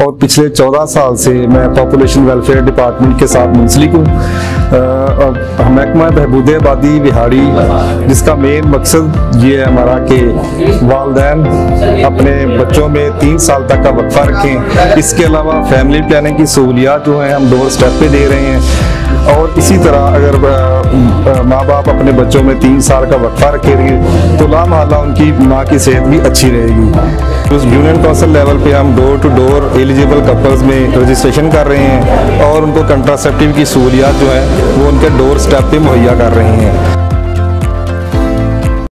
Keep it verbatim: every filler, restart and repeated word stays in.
और पिछले चौदह साल से मैं पॉपुलेशन वेलफेयर डिपार्टमेंट के साथ मुंसलिक हूँ। महकमा बहबूद आबादी बिहाड़ी, जिसका मेन मकसद ये है हमारा कि वालिदैन अपने बच्चों में तीन साल तक का वक्फा रखें। इसके अलावा फैमिली प्लानिंग की सहूलियात जो हैं हम डोर स्टेप पे दे रहे हैं। और इसी तरह अगर माँ बाप अपने बच्चों में तीन साल का वक्फा रखेंगे तो लामहल्ला उनकी माँ की सेहत भी अच्छी रहेगी। उस यूनियन काउंसिल लेवल पे हम door to door eligible couples में रजिस्ट्रेशन कर रहे हैं और उनको कंट्रासेप्टिव की सहूलियात जो है वो उनके डोर स्टेप पे मुहैया कर रहे हैं।